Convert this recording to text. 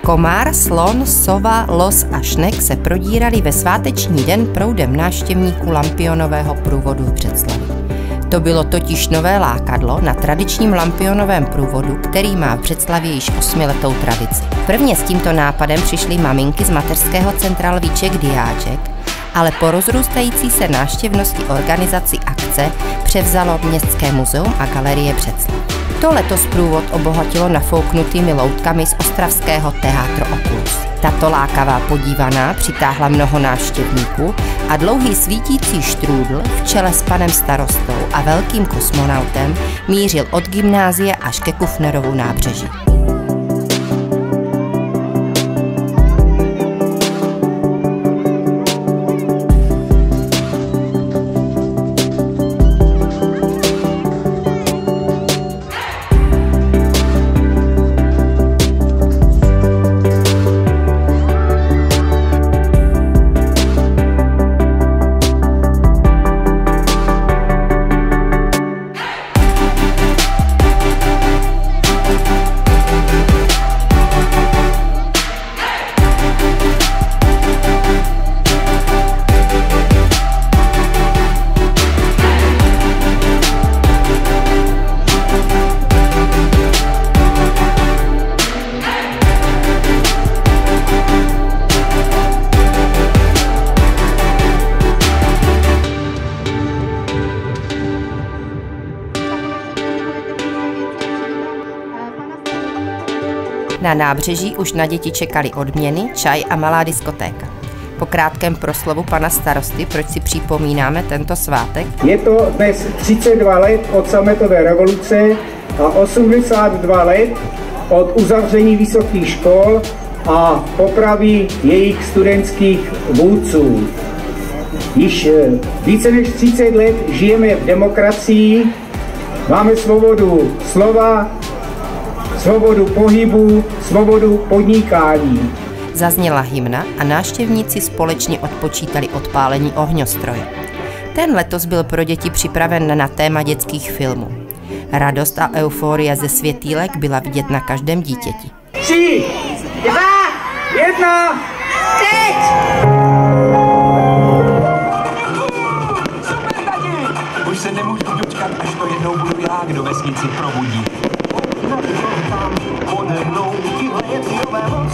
Komár, slon, sova, los a šnek se prodírali ve sváteční den proudem návštěvníků Lampionového průvodu v Břeclavi. To bylo totiž nové lákadlo na tradičním Lampionovém průvodu, který má v Břeclavě již 8letou tradici. Prvně s tímto nápadem přišly maminky z mateřského centra Lvíček Diáček, ale po rozrůstající se návštěvnosti organizaci akce převzalo Městské muzeum a galerie Břeclav. To letos průvod obohatilo nafouknutými loutkami z ostravského Teatro Oculus. Tato lákavá podívaná přitáhla mnoho návštěvníků a dlouhý svítící štrůdl v čele s panem starostou a velkým kosmonautem mířil od gymnázia až ke Kufnerovu nábřeží. Na nábřeží už na děti čekaly odměny, čaj a malá diskotéka. Po krátkém proslovu pana starosty, proč si připomínáme tento svátek? Je to dnes 32 let od sametové revoluce a 82 let od uzavření vysokých škol a popravy jejich studentských vůdců. Již více než 30 let žijeme v demokracii, máme svobodu slova, svobodu pohybu, svobodu podnikání. Zazněla hymna a návštěvníci společně odpočítali odpálení ohňostroje. Ten letos byl pro děti připraven na téma dětských filmů. Radost a euforie ze světýlek byla vidět na každém dítěti. 3, 2, 1, teď! Už se nemůžu dočkat, až to jednou budu já, kdo vesnici probudí. Odehnou tihle je cílové moc.